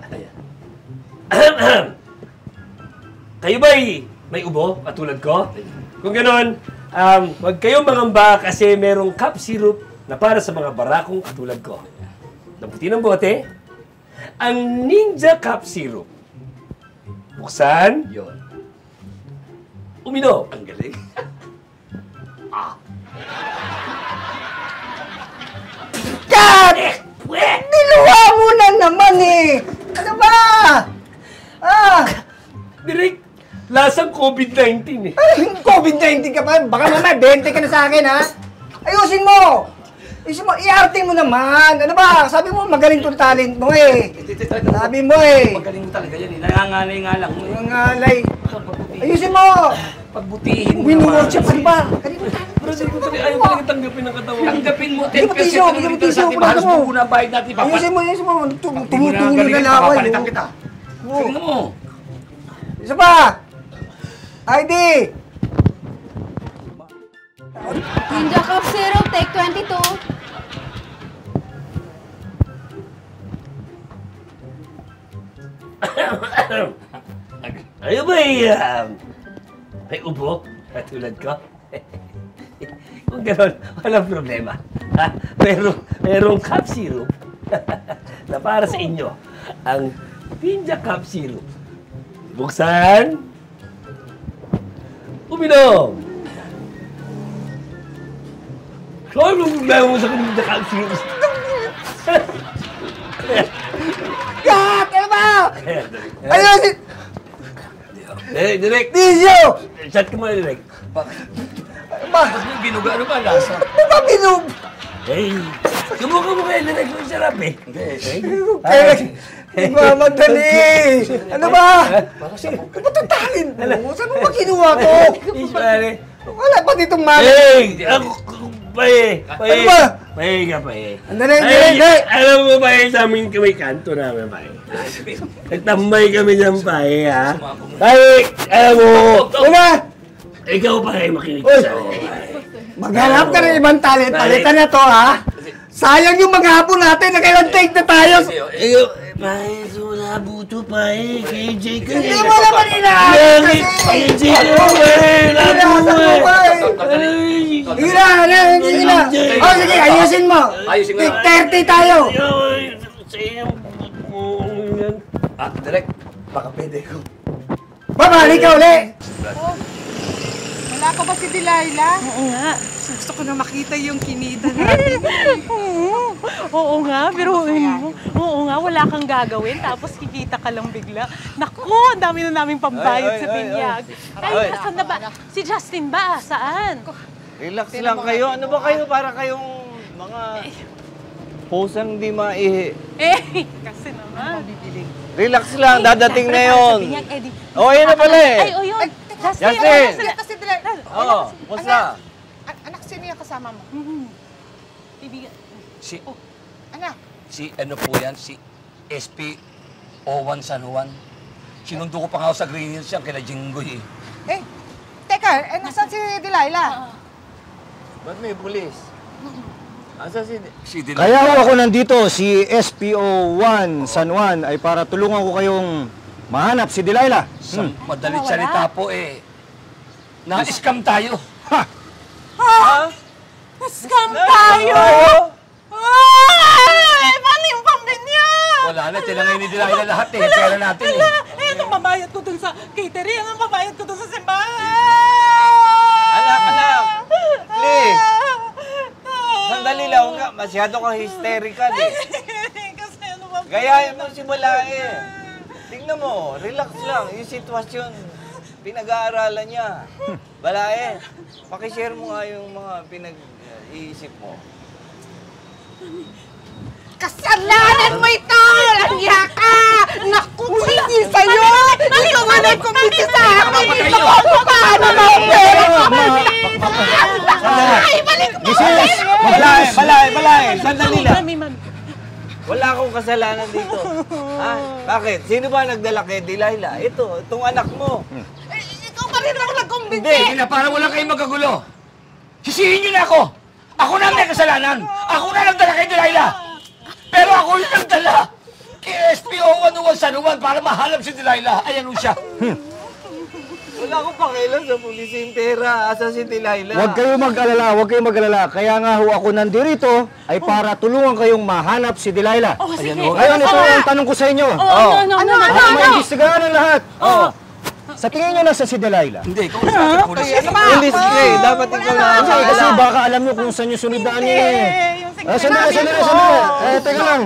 Kayo ba'y may ubo katulad ko? Kung gano'n, um, huwag kayong mangamba kasi merong cup syrup na para sa mga barakong katulad ko. Nabuti ng bote, ang Ninja Cup Syrup. Buksan. Yun. Uminom. Ang galing. Kat! Niluha mo na naman eh! Ano ba? Ah! Direk, lasang COVID nineteen eh. Ay, COVID nineteen ka pa. Baka mamaya, bente ka na sa akin, ha? Ayusin mo! Ayusin mo, i-arte mo naman. Ano ba? Sabi mo, magaling tong talent mo eh. Sabi mo eh. Magaling talaga yan eh. Nangangalay nga lang mo eh. Ang alay. Ayusin mo! Pagbutihin mo Wini-workshop, ano ba? Kanino Pero di ko talaga, ayaw talaga tanggapin ang katawan. Tanggapin mo, Bigyan mo ten percent tisyo, ang bigyan mo dito sa tisyo, ating kumain halos mo. buo na bayad natin. Papat- Ayusin mo, ayusin mo. Tum- Di mo na Tumutulo galing, na laway. papapalitan oh. kita. Oo. Tignan mo. Isa pa! I D! Ninja Cup Syrup, take twenty-two. Ayaw ba eh, um, may ubo katulad ko? Kung gano'n, walang problema. Ha? Pero, merong cup syrup na para sa inyo. Ang Ninja Cup Syrup. Buksan. Uminom. So, anong problema mo sa Ninja Cup Syrup? Kat! Ano ba? Ayusin! Eh, direct. Tisyo! Chat ka mo, direct. Ano ba? Ba't may binuga? Ano ba lasa? Ano ba binug? Hey, sumuka mo kayo, direct mo sarap eh. Kaya, nagmamadali! Ano ba? Ano ba itong talent mo? Saan mo ba kinuha ko? Ismari. Wala pa ditong mali. Hey! Ako, pae! Pae! Ano ba? Pae ka, pae. Andali, andali, Ay, andali. alam mo, pae, sa amin kami kanto namin, pae. Nagtambay kami dyan, pae, ha? Pae, alam mo, Una! ikaw, pae, makinig Uy! ka sa akin, pae. Maghanap ka ng ibang talent. Palitan na to, ha? Sayang yung maghapon natin. Nakailang take na tayo. Ikaw, pae, wala buto, pae. K J ka. Hindi mo naman inaayos K kasi. J ka, pae. Wala mo, pae. Sige na, ano, sige na. Oh, sige, ayusin mo. Ayusin mo na. Take thirty tayo. Ah, direct. Baka pwede ko. Babalik ka uli. Wala ka ba si Delilah? Oo nga. Gusto ko na makita yung kinita natin. Oo nga, pero mo. Oo nga, wala kang gagawin, tapos kikita ka lang bigla. Naku, ang dami na naming pambayad Ay, ay, sa ay, binyag. ay. Ay, saan na ba? Si Justin ba? Saan? Relax lang kayo. Ano ba kayo? Para kayong mga... Pusang di maihi. Eh, kasi naman. Relax lang, dadating na yun. Sabi niya, Eddie. Oh, yun na pala eh. Ay, oh yun. Justin. Justin! Sila kasi dila. Oo, basta. An- anak, sino yung kasama mo? Mhm. Ibigan. Si, Anak, si ano po yan, si S P O one San Juan. Sinundo ko pa nga ako sa Green Hills yan, kila Jinggoy eh. eh, teka, eh, nasan si Delilah? Ba't may pulis? Asa si... Si Delilah. Kaya ho ako nandito, si S P O one San Juan ay para tulungan ko kayong mahanap si Delilah. Sa Hmm. madalit salita po eh, na-scam tayo. Ha! Ha? Scam tayo! Ay! Paano yung pambin niya? Wala na, tinangay ni Delilah lahat eh, pera natin eh. Eh, anong mabayad ko dun sa catering? Anong mabayad ko dun sa simbahan? Anak, anak! Please! Sandali lang, huwag ka. Masyado kang hysterical eh. Kasi ano ba? Gayahin mo si Balae. Tingnan mo, relax lang. Yung sitwasyon, pinag-aaralan niya. Balae, pakishare mo nga yung mga pinag-iisip mo. Kasalanan mo ito! Langya ka! Naku, hindi sa'yo! Ikaw nga nagkumbiti sa akin! Naku, paano na ang pera ko? Ay, balik mo! Misis! Balae, Balae, Balae! Sandali lang. Mami, mami. Wala akong kasalanan dito. Ha? Bakit? Sino ba nagdala kay Delilah? Ito, itong anak mo. Eh, ikaw pa rin ako nagkumbiti! Hindi na, para wala kayong magkagulo. Sisihin niyo na ako. Ako na may kasalanan. Ako na nagdala kay Delilah. Pero ako yung nagdala kay S P O one San Juan para mahanap si Delilah. Ayan o siya. Wala akong pakialam sa pulis yung pera. Asa si Delilah? Huwag kayong mag-alala, huwag kayong mag-alala. Kaya nga ho ako nandito ay para tulungan kayong mahanap si Delilah. Oh, sige. Ngayon, ito ang tanong ko sa inyo. Oh, ano, ano, ano, ano, Para ano? maimbestigahan ang lahat. Oo. Sa tingin nyo nasa si Delilah? Hindi, ikaw sa ating pulis. Pulis ka eh. Dapat ikaw na Kasi, kasi baka alam nyo kung saan nyo sunodaan niya eh. Ah, sandali, sandali, sandali. Eh, teka lang.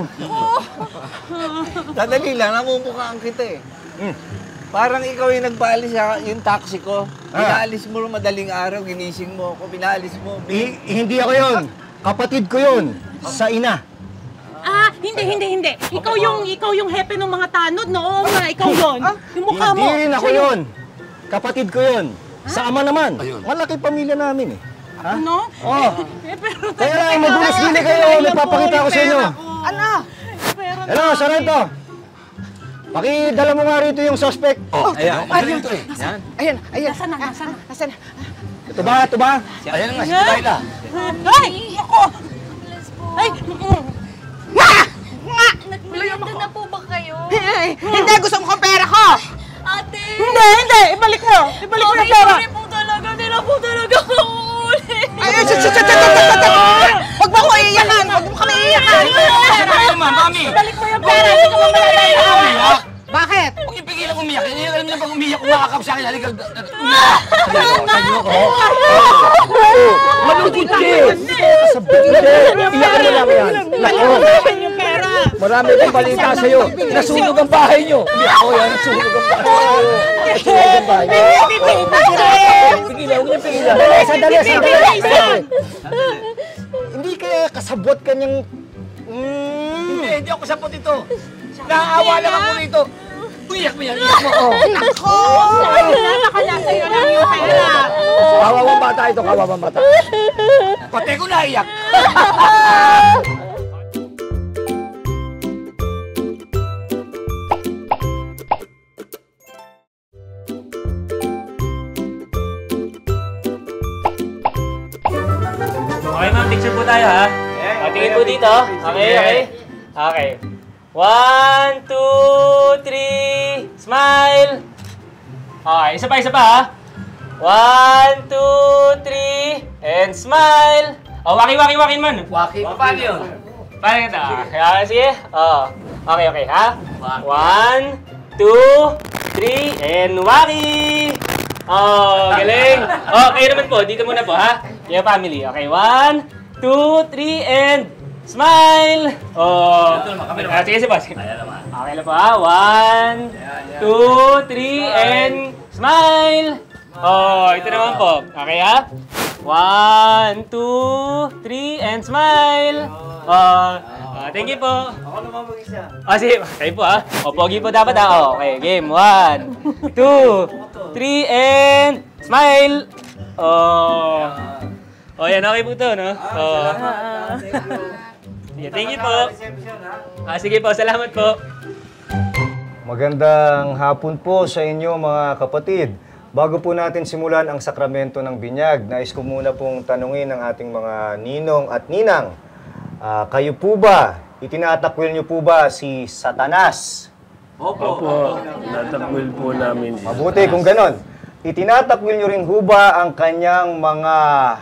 Sandali lang, namumukhaan kita eh. Hmm. Parang ikaw yung nagpaalis sa yung taxi ko. Ah. Pinaalis mo nung madaling araw, ginising mo ako, pinaalis mo. I- hindi ako yon. Kapatid ko yon. Sa ina. Ah, hindi, hindi, hindi. Ikaw yung, ikaw yung hepe ng mga tanod, no? Oo nga, ikaw yun. Yung mukha mo. Hindi rin ako Siya yon. Kapatid ko yon. Sa ama naman. Ayun. Malaki pamilya namin eh. Ha? Ano? Oh. Eh, pero... Kaya lang, magulos dili kayo. May papakita ko sa inyo. Ano? Pero... Hello, Sarento. Pakidala mo nga rito yung suspect. Oh, ayan. Magaling ito eh. Yan. Ayan, ayan. Nasaan na, nasaan na? Nasaan na? Ito ba? Ito ba? Ayan nga si Delilah. Ay! Ako! Ay! mm. Nagmerienda na po ba kayo? Eh, hindi, gusto mo kong pera ko! Ate! Hindi, hindi! Ibalik mo! Ibalik mo yung Sorry, pera! sorry po talaga. Hindi na po talaga ako uli. Ay, ay, shit, shit, shit, shit, shit, shit, shit. Huwag mo ko iiyakan! Huwag mo kami iiyakan! Ay, naman, mami. Ibalik mo yung pera! Hindi ka mamalay! Umiyak. Bakit? Huwag yung pigilan umiyak. Hindi alam niyo pag umiyak, umakakap sa akin. Halika. Umiyak. Sabi ko. Malungkot ka eh. Iyakan mo lang yan. Nako. Yung pera! Marami akong balita sa'yo. Nasunog ang bahay nyo. Hindi ako yan. Nasunog ang bahay nyo. Nasunog ang bahay nyo. Pigilan, huwag niyo pigilan. Sandali, sandali. Hindi kaya kasabot kanyang... Hindi, hindi ako sapot ito. Naaawa lang ako rito. Umiyak mo yan, umiyak mo. Nako! Nakala sa'yo lang yung pera! Kawawang bata ito, kawawang bata. Pati ko naiyak. Okay ma'am, picture po tayo ha. O, tingin po dito. Okay, okay. Okay. One, two, three, smile. Okay, isa pa, isa pa ha. One, two, three, and smile. O, waki, waki, waki man. Waki, paano yun? Paano ito? Kaya, sige. O, okay, okay ha. One, two, three, and waki. Oh, galing. Oh, kayo naman po. Dito muna po, ha? Yung family. Okay, one, two, three, and smile. Oh. Ah, sige, sige po. Okay lang po, ha? One, two, three, and smile. Oh, ito naman po. Okay, ha? One, two, three, and smile. Oh, Ah, thank you po. Ako naman mag-isa. Ah, sige. Kayo po ah. O, pogi po dapat ah. Okay, game. One, two, three, and smile! Oh. Oh, yan. Okay po to, no? Oh. Thank you. Yeah, thank you po. Ah, sige po. Salamat po. Magandang hapon po sa inyo mga kapatid. Bago po natin simulan ang sakramento ng binyag, nais ko muna pong tanungin ang ating mga ninong at ninang. Uh, kayo po ba, itinatakwil niyo po ba si Satanas? Opo. Opo, natakwil po namin siya. Mabuti kung ganon. Itinatakwil niyo rin po ba ang kanyang mga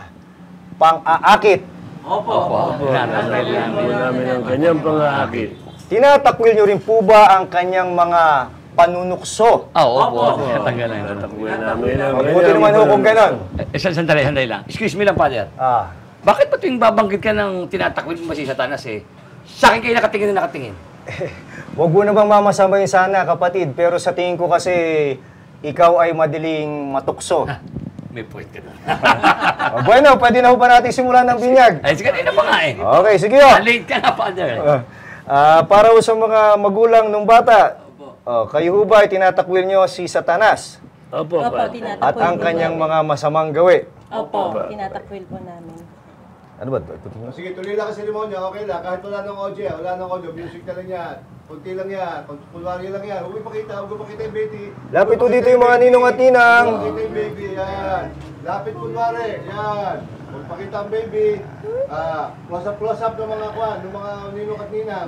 pang-aakit? Opo. Opo, natakwil po namin ang kanyang pang-aakit. Tinatakwil niyo rin po ba ang kanyang mga panunukso? Ah, oo, opo. Tatanggalan. Natakwil namin ang Mabuti kanyang naman ho kung ganon. Eh, sandali, sandali lang. Excuse me lang, Father. Ah. Bakit pa tuwing babanggit ka ng tinatakwil mo si Satanas eh? Sa akin kayo nakatingin na nakatingin. Huwag mo na bang mamasamay sana, kapatid. Pero sa tingin ko kasi, ikaw ay madaling matukso. May point ka na. Oh, bueno, pwede na ho ba natin simulan ng binyag? Ay, sige, na pa nga eh. Okay, sige ho. Late ka na, Father. Ah, ah, para ho sa mga magulang ng bata, oh, kayo ho ba ay tinatakwil nyo si Satanas? Opo, Opo, pa. tinatakwil At ang po kanyang namin. mga masamang gawi? Opo, tinatakwil po namin. Ano ba? Sige, tuloy lang ang seremonya, okay lang. Kahit wala ng audio, wala ng audio, music na lang yan. Kunti lang yan, kunwari lang yan. Huwag ipakita, huwag ipakita yung baby. Lapit po dito yung mga ninong at ninang. Huwag ipakita yung baby, yan. Lapit kunwari, yan. Huwag ipakita ang baby. Ah, close up, close up ng mga kwan, ng mga ninong at ninang.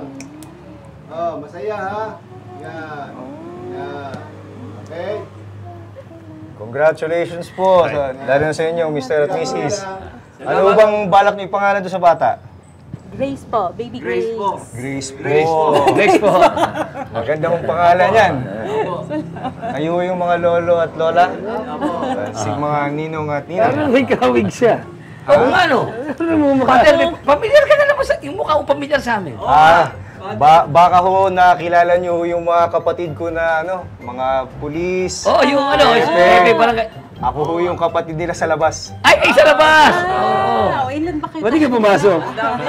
Oh, masaya ha? Yan. Yan. Okay? Congratulations po, sa, lalo na sa inyo, Mister at Missus Ano bang balak niyo pangalan doon sa bata? Grace po, baby Grace. Grace po. Grace po. Grace po. Grace po. Maganda mong pangalan yan. Kayo yung mga lolo at lola? Sig mga ninong at ninang. Parang may kawig siya. Oo nga, no? Father, may- pamilyar ka na naman sa... Yung mukha ko pamilyar sa amin. Ah, ba baka ho nakilala niyo ho yung mga kapatid ko na ano, mga pulis. Oo, yung ano, Pepe. Pepe, parang... Ako ho yung kapatid nila sa labas. Ay, ay, sa labas! Oo. Wow, ilan ba kayo? Ba't di ka pumasok?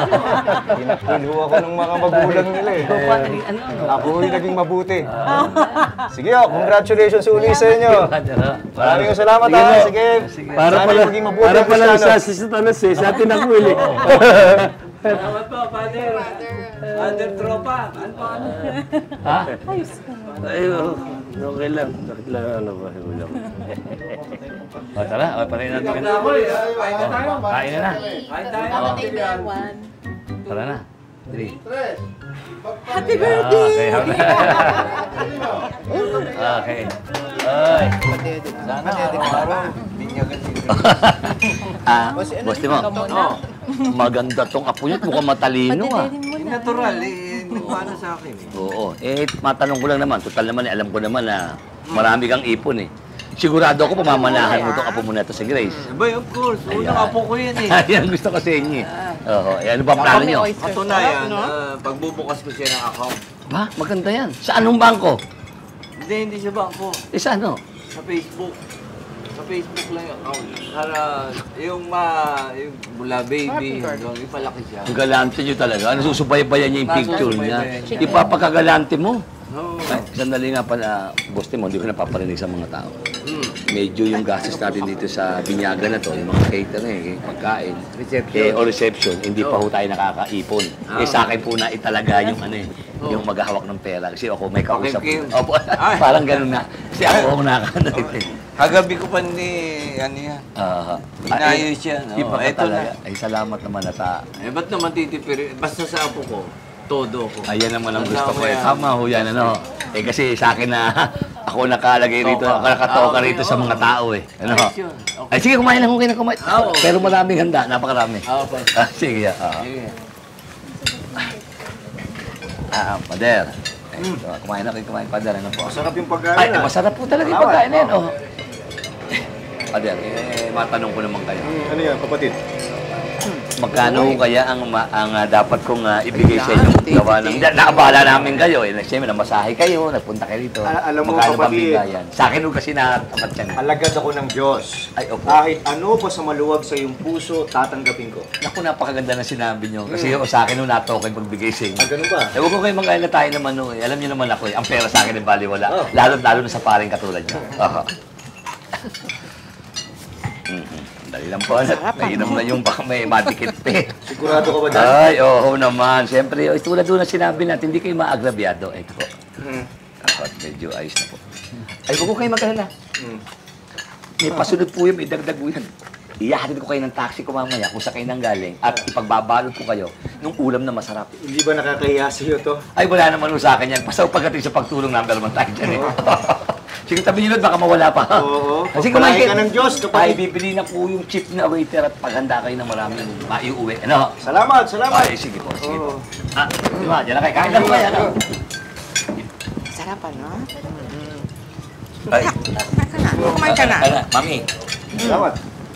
Tinakwil ho ako ng mga magulang nila eh. Father, ano, ano? Ako ho yung naging mabuti. Sige ho, congratulations uli sa inyo. Father, ha? Maraming salamat Sige ha. po. Sige. Para Sana pala, maging mabuti para ang pala Kristiyano. sa si Satanas eh, sa atin nakwil eh. Salamat po, Father. Father Tropa. Ano pa ano? Ha? Ayos ka. Ayun, okay lang. Bakit lang ano ba? Ulam. O, tara, o, panayin natin ka na. Kain na tayo. Kain na na. Kain tayo. Take that one. Tara na. Three. Happy Ah, birthday! okay, okay. Ay. Sana araw-araw, binyagan si Ah, boss mo. Maganda tong apo niyo, mukhang matalino ah. Natural eh, hindi ko ano sa akin eh. Oo, eh, matanong ko lang naman, total naman eh, alam ko naman na marami kang ipon eh. Sigurado ako pamamanahan mo itong apo mo na ito si Grace. Abay, of course. Unang apo ko yan eh. Yan gusto ko sa inyo eh. Oo, eh, ano ba ang plano niyo? Katunayan, ah, pagbubukas ko siya ng account. Ba, maganda yan. Sa anong bangko? Hindi, hindi sa bangko. Eh, sa ano? Sa Facebook. Sa Facebook lang yung account. Para yung ma, yung mula baby, hanggang ipalaki siya. Ang galante niyo talaga. Nasusubaybayan niya yung picture niya. Nasusubaybayan. Ipapakagalante mo. Oo. Ay, sandali nga pala, boss mo, hindi ko napaparinig sa mga tao. Hmm. Medyo yung gastos natin dito sa binyagan na to, yung mga catering, eh, pagkain, Reception. eh, o reception, hindi pa ho tayo nakakaipon. Ah. Eh, sa akin po na italaga yung ano eh, yung maghahawak ng pera. Kasi ako may kausap. Okay, okay. Opo, parang ganun na. Kasi ako ang nakakano eh. Kagabi ko pa ni, ano yan, Ah, inayos yan. Di Oo, pa eto talaga. na. Ay, salamat naman at ah, Eh, ba't naman titipir? Basta sa apo ko, todo ko. ayan naman ang Ang gusto ko tama eh. yan. Tama ho yan, ano. Eh, kasi sa akin na ako nakalagay rito, Toka. ako nakatoka Ah, okay, rito sa oo. mga tao eh. Ano? Ayos yun. Okay. Ay, sige, kumain lang ko kayo na kumain. Ah, oo. Pero maraming handa, napakarami. Ah, okay. Ah, sige, ah. Sige. Ah, pader. Eh, kumain na kayo, kumain, pader. Ano po? Masarap yung pagkain Ay, ah. masarap po talaga yung pagkain na yan. Oh. Pader, eh, matanong ko naman kayo. Ano yan, kapatid? magkano kaya ang ma- ang ah, dapat kong ah, ibigay sa inyo gawa ng nakabala namin kayo eh siyempre namasahe kayo nagpunta kayo dito Al- alam mo, magkano bang kapatid, bigayan sa akin ho kasi natapat yan alagad ako ng Diyos. Ay, opo. Kahit ano pa sa maluwag sa iyong puso, tatanggapin ko. naku napakaganda na sinabi nyo kasi ho, sa akin ho natokay pagbigay sa inyo Ah, ganun ba? eh huwag ko kayo mag-alala tayo naman ho eh alam niyo naman ako eh ang pera sa akin ay baliwala Oh. lalo lalo na sa paring katulad niyo Oo. Mhm. Dali lang po, nainom na yung baka may madikit pa eh. Sigurado ka ba dyan? Ay, oo naman. Siyempre, oh, tulad doon na sinabi natin, hindi kayo maagrabyado. Ay, ko. Hmm. Ako, medyo ayos na po. Ay, huwag ko kayo mag-alala. Hmm. May pasunod po yun, may dagdag po yan. Iyahatid ko kayo ng taxi ko mamaya kung sa kayo nang galing at ipagbabalot ko kayo nung ulam na masarap. Hindi ba nakakahiya sa'yo to? Ay, wala naman ho sa akin yan. Basta pagdating sa pagtulong number naman tayo dyan eh. Sige, tabi nyo baka mawala pa. Oo. Kasi Pagpalain ka ng Diyos, kapatid. Ay, bibili na po yung chip na waiter at paghanda kayo ng maraming maiuwi. Ano? Salamat, salamat. Ay, sige po, sige po. Oo. Ah, di ba? Diyan na kayo. Kain na po kayo. Ano? Sarapan, no? Ay, Kumain ka na. Kumain ka na. Ay, na, mami. Salamat.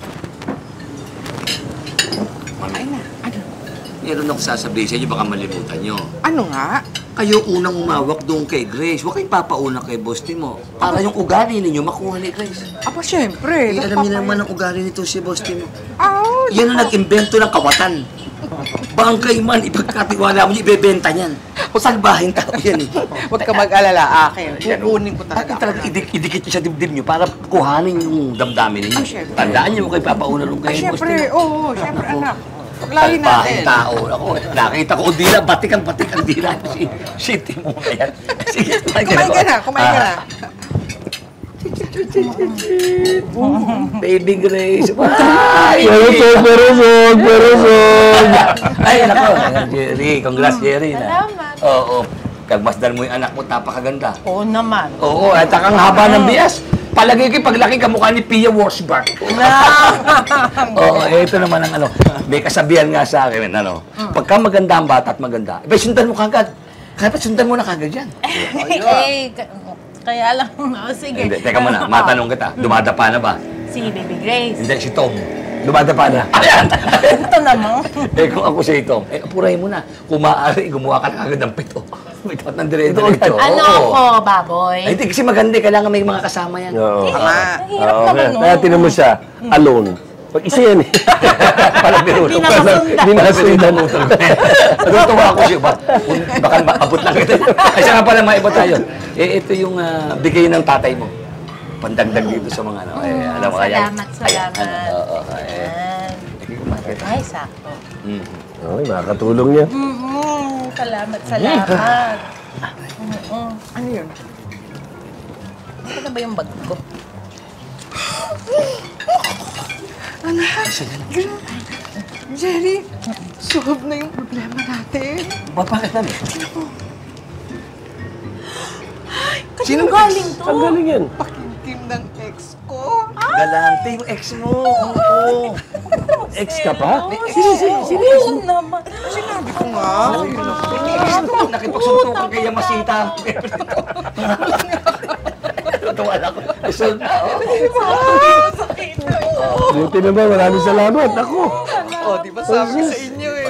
Kumain na. Ano? Meron ako sasabihin sa inyo, baka malimutan nyo. Ano nga? Kayo unang umawak doon kay Grace. Huwag kayong papauna kay boss Timo. Para yung ugali ninyo makuha ni Grace. Aba, syempre. Eh, alam niyo naman ang ugali nito si boss Timo. Oh, Yan ang nag-imbento ng kawatan. Bangkay man, ipagkatiwala mo niya, ibebenta niyan. O salbahin tao yan eh. Huwag ka mag-alala, akin. Kukunin ko Akin talaga. talaga idik idikit niyo sa dibdib niyo para kuhanin yung damdamin ninyo. Ah, syempre. Tandaan niyo, huwag kayo papauna nung Ah, kay boss syempre. Timo. Oo, syempre, anak. Paglayin Salbahin natin. tao. Ako, nakita ko ang dila, batik ang batik ang dila. Si, si Timo na yan. Sige, kumain Kumain ka na, kumain ka na. Baby Grace. Ay! Perusog, perusog, perusog. Ay, nako. Jerry, congrats, Jerry. Salamat. Oo. Kagmasdan mo yung anak mo, tapakaganda. Oo naman. Oo, at ang haba ng bias. Palagay ko paglaki kamukha ni Pia Wurtzbach. Oo, eh, ito naman ang ano. May kasabihan nga sa akin, ano. Pagka maganda ang bata at maganda, eh, sundan mo kagad. Kaya sundan mo na kagad yan. Eh, ka- kaya lang, oh, sige. Hindi, teka muna, matanong kita. Dumadapa na ba? Si Baby Grace. Hindi, si Tom. Dumadapa na. Ayan! Ito naman. Eh, kung ako si Tom, eh, apuray mo na. Kung maaari, gumawa ka na agad ng pito. May kat ng dire-diretso. Ano ako, baboy? Ay, hindi kasi maganda. Kailangan may mga kasama yan. Oo. Hirap Oo, naman, kaya- no? Kaya tinan mo siya, alone. Pag isa yan eh. Para biro. Hindi nakasundan. Hindi nakasundan. Natutuwa ako siya. Ba- kung- Baka maabot lang kita. Ay, siya nga pala, maiba tayo. Eh, ito yung ah, bigay ng tatay mo. Pandagdag dito sa mga ano. Eh, alam mo kaya. Salamat, salamat. Ayan, ano, oo, eh. Ayan. Hindi ko makita. Ay, sakto. Mm. Okay, makakatulong niya. Mm-mm. Salamat, salamat. Mm-mm. Ano yun? Ano na ba yung bag ko? Anak, Jerry, solve na yung problema natin. Ba, bakit namin? Sino galing to? Saan galing yan? Pakintim ng ex ko. Galante yung ex mo. Oo. Ex ka pa? Sino, sino, sino? Oo naman. Sinabi ko nga. Nakipagsuntukan kay Yamasita. Tutuwa na ako. Gusto na. Buti naman, maraming salamat. Ako. Oh, di ba sabi ko sa inyo eh.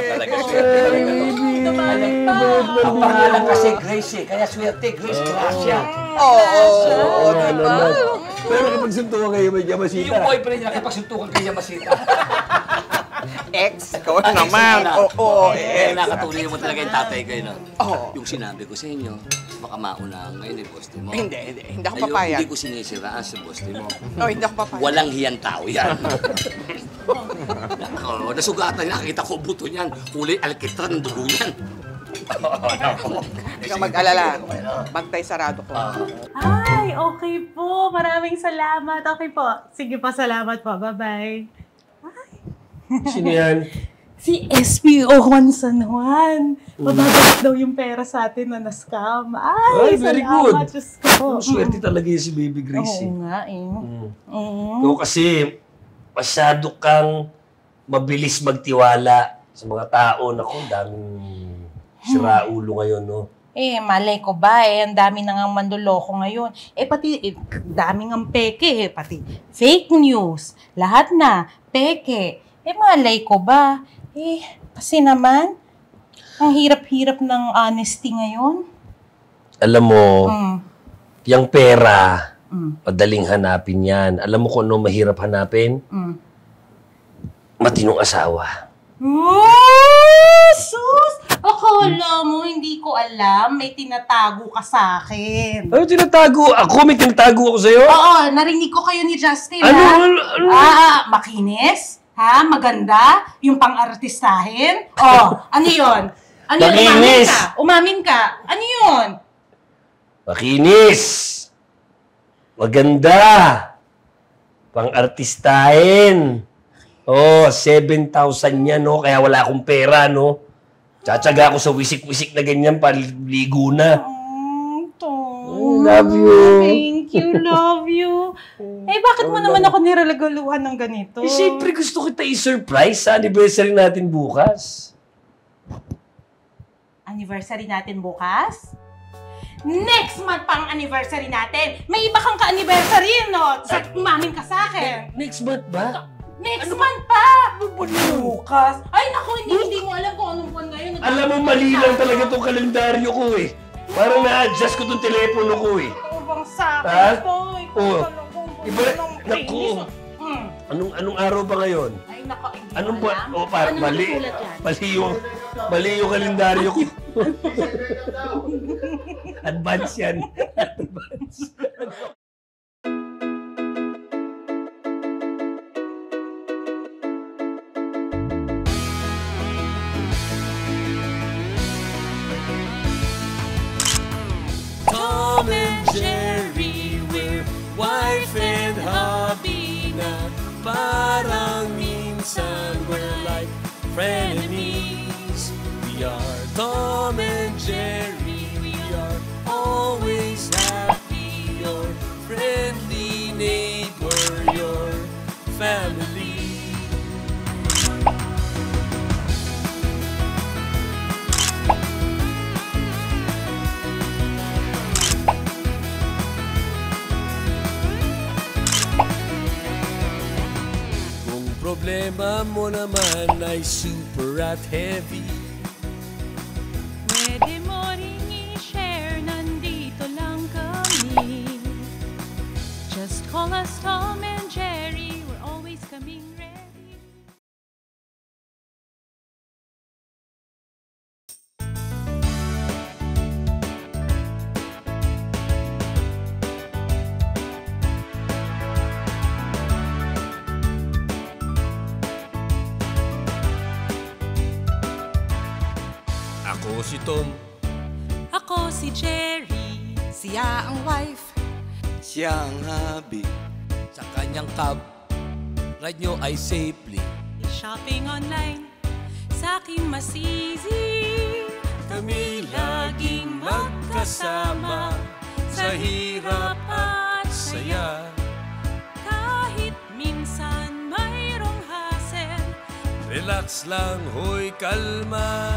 Ang pangalan kasi Grace eh. Kaya swerte, Grace Gracia. Oo, oh, Wala naman. Pero kapag suntukan kayo may Yamasita. Yung boyfriend niya nakipagsuntukan kay Yamasita. ex ko naman. Oo, Eh, ex. nakatuloy mo talaga yung tatay ko yun. Oo. Yung sinabi ko sa inyo, baka mauna ngayon eh, boss mo. Hindi, hindi. Hindi ako Ayun, papayag. Hindi ko sinisiraan sa boss mo. Oh, hindi ako papayag. Walang hiyang tao yan. Nako, nasugatan, nakita ko buto niyan. Kulay alkitran, dugo yan. Hindi ka mag-alala. Bantay sarado ko. Ay, okay po. Maraming salamat. Okay po. Sige po, salamat po. Bye-bye. Sino yan? Si S P O Juan San Juan. Mababalik daw yung pera sa atin na na-scam. Ay, Ay, very salamat. good. Diyos ko. Swerte talaga yun si Baby Grace. Oo eh. nga eh. Mm. Ikaw kasi, masyado kang mabilis magtiwala sa mga tao. Naku, daming siraulo ngayon, no? Eh, malay ko ba eh, ang dami na nga manduloko ngayon. Eh, pati, eh, dami nga peke eh, pati fake news. Lahat na, peke. Eh, malay ko ba? Eh, kasi naman, ang hirap-hirap ng honesty ngayon. Alam mo, Mm. yung pera, Mm. madaling hanapin yan. Alam mo kung ano mahirap hanapin? Mm. Matinong asawa. Oh, sus! Akala mo, hindi ko alam. May tinatago ka sa akin. Ano tinatago? Ako? May tinatago ako sa'yo? Oo, narinig ko kayo ni Justin, Ano? ha? Ano? Ano? Ah, makinis? Ha? Maganda? Yung pang-artistahin? Oh, ano yun? Ano yun? Umamin Makinis! ka? Umamin ka? Ano yun? Makinis! Maganda! Pang-artistahin! Oh, seven thousand yan, no? Kaya wala akong pera, no? Tsatsaga ako sa wisik-wisik na ganyan, paligo na. Oh, love you. Thank you, love you. Eh, bakit mo naman ako niralagaluhan ng ganito? Eh, siyempre gusto kita i-surprise sa anniversary natin bukas. Anniversary natin bukas? Next month pang anniversary natin. May iba kang ka-anniversary, no? Sa umamin ka sa akin. Next month ba? Next month pa! Bukas. Ay, naku, hindi, hindi mo alam kung anong buwan ngayon. Alam mo, mali lang talaga itong kalendaryo ko eh. Parang na-adjust ko itong telepono ko eh. Ito bang sa Ha? akin ito? Oo. Iba, Naku. Anong anong araw ba ngayon? Ay, naku, hindi Anong mo ba? alam. Oh, par Ano mali. nakasulat yan? Mali yung mali yung kalendaryo ko. Advance yan. Advance. Tom and Jerry, we're wife and hubby na. Parang minsan we're like frenemies. We are Tom and Jerry, we are always happy. Your friendly neighbor, your family. Problema mo naman ay super at heavy. Pwede mo rin i-share, nandito lang kami. Just call us Tom and Jerry, we're always coming ready. Ako si Tom. Ako si Jerry, Siya ang wife. Siya ang hubby. Sa kanyang cab, ride nyo ay safely. shopping online, sa akin mas easy. Kami laging magkasama sa hirap at saya. Kahit minsan mayroong hassle, Relax lang, hoy, kalma.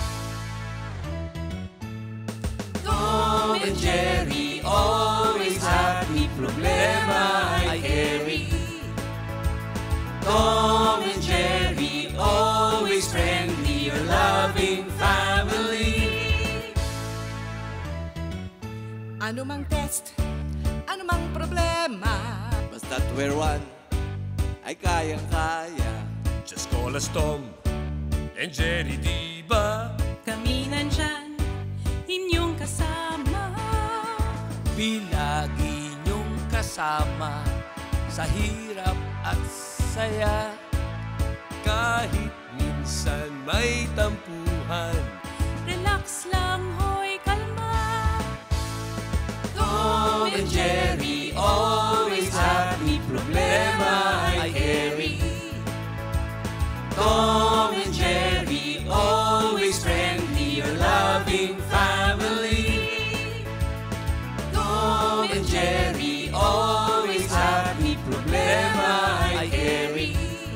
Tom and Jerry, always happy, problema ay carry. Tom and Jerry, always friendly, your loving family. Ano mang test, ano mang problema, Basta't we're one, ay kayang-kaya. Just call us Tom and Jerry, di ba? Kami nandyan, inyong kasama. Pilagi niyong kasama sa hirap at saya. Kahit minsan may tampuhan, Relax lang, hoy, kalma. Tom and Jerry, always happy, problema ay carry. Tom and Jerry, always friendly, your loving family. Tom and Jerry, always happy, problema ay carry.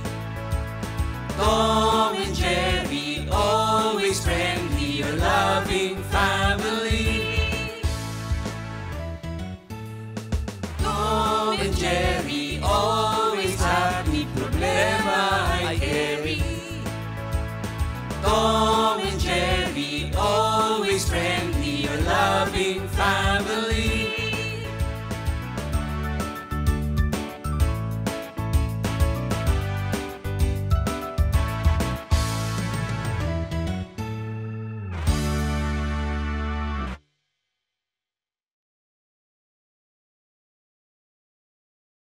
Tom and Jerry, always friendly, your loving family. Tom and Jerry, always happy, problema ay carry. having fun.